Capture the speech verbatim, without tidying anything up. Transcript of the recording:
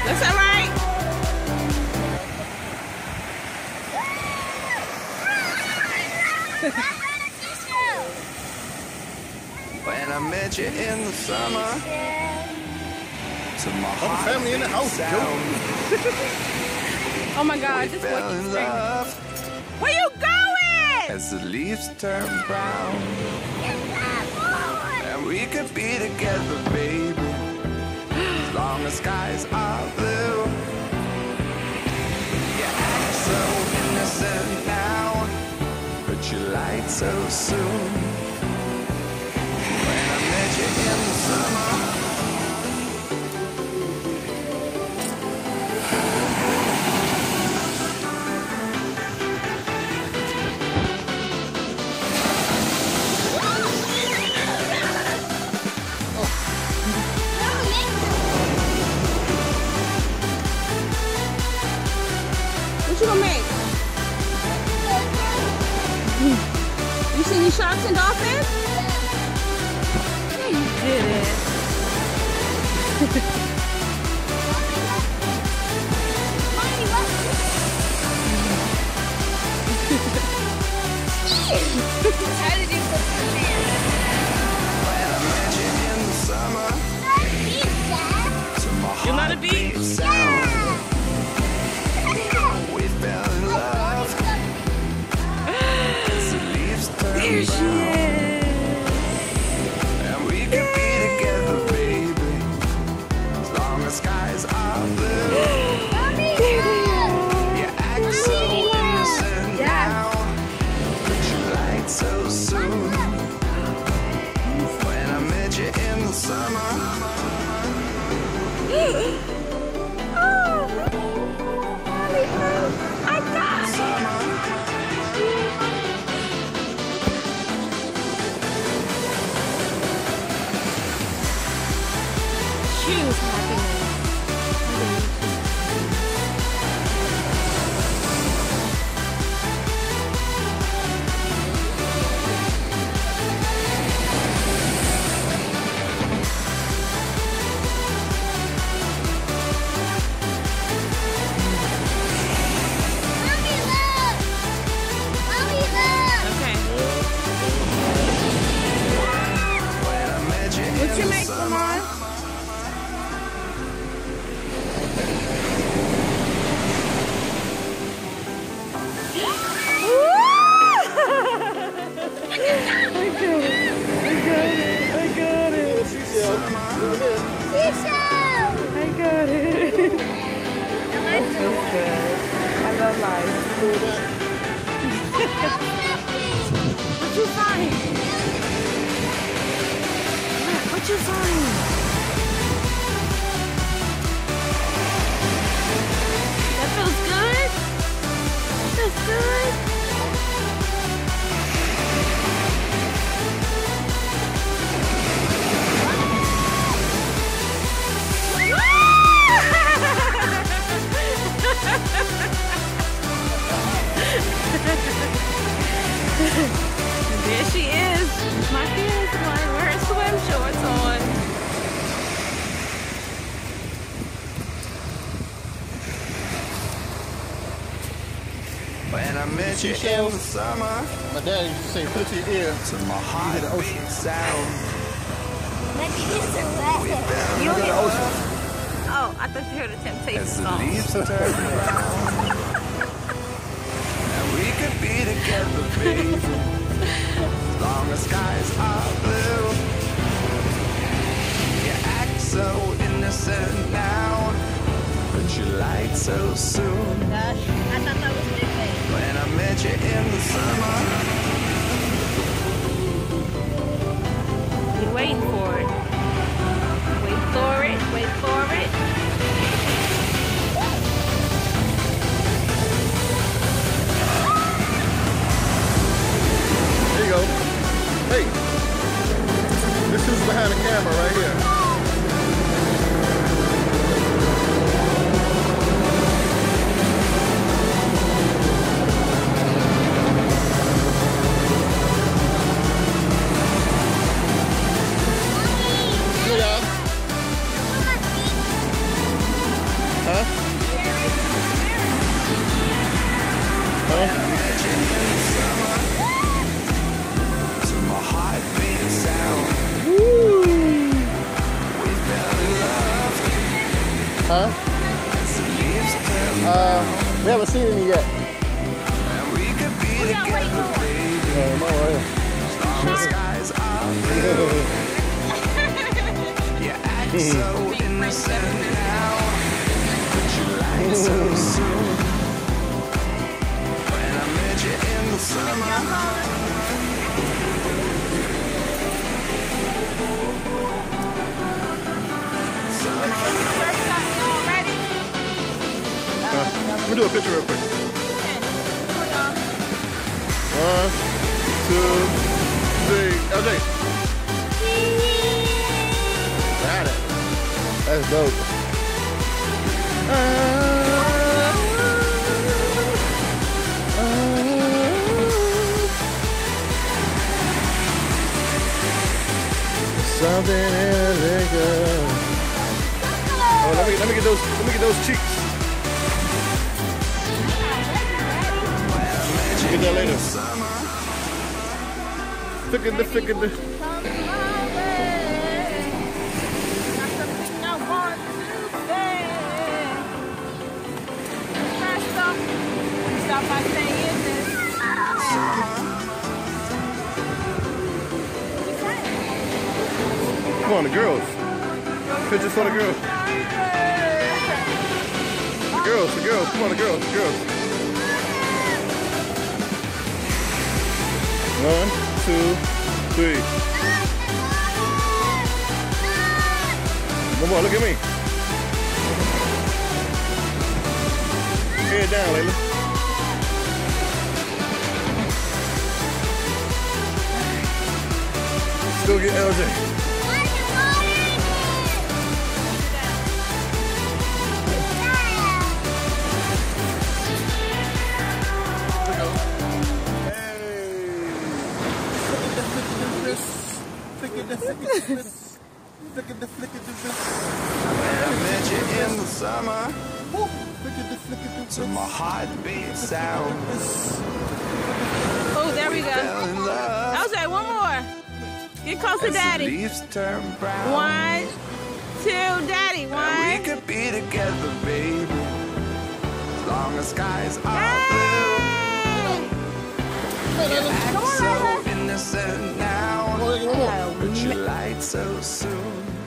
That's all right. When I met you in the summer, to my Oh, the family in the house, sound, Oh my God, this fell is in what love Where you going? as the leaves turn brown. And we could be together, baby, as long as skies are blue. You act so innocent now, but you lied so soon. When I met you in the summer, What you gonna make? You see any sharks and dolphins? Yeah, you did it. How did you put the man? when I met you in the summer, to my You love the heartbeat beach? sound, we fell in love as the leaves turn There she brown. is. And we could be together, baby, as long as skies are blue. You act so innocent now, but you lied so soon. When I met you in the summer, I got it. summer, Choose happiness. Okay. when I met you What in you the make, summer. Lamar? What you find? What you find? That feels good? That feels good? There she is. My kids want wearing swim shorts on. When I met you in Seashells. the summer, My dad used to say, put it to your ear. to my heartbeat sound, You hear Oh, I thought you heard the Temptation as the song. leaves turn brown. And we could be together, baby, as long as skies are blue. You act so innocent now, but you lied so soon. Gosh, I thought that was midway. When I met you in the summer, You're waiting for it. Wait for it. Wait for it. There you go. Hey, this who's behind the camera right here. Huh? Uh, we haven't seen any yet. We could be together, baby. No, no way. Long as skies are blue. You act so innocent now, but you lied so soon. When I met you in the summer. Let me do a picture real quick. One, two, three. L J. Got it. That's dope. Uh, uh, something really good. Oh, let me let me get those let me get those cheeks. Get that later. Look at the, look at the. Stop by saying this. Come on, the girls. Pictures for the girls. The girls, the girls. Come on, the girls, the girls. One, two, three. Come on, look at me. Head down, Layla. Still get L J. Look at the flick of the wrist. When I met you in the summer. Look at the flick of the wrist. To my heartbeat sound. Oh, there we go. Fell in love. L J, one more. Get close to As the Daddy. leaves turn brown. One, two, Daddy. And One. we could be together, baby. As long as skies are Hey! blue. You act Come on, so Layla. innocent now, but you lied so soon.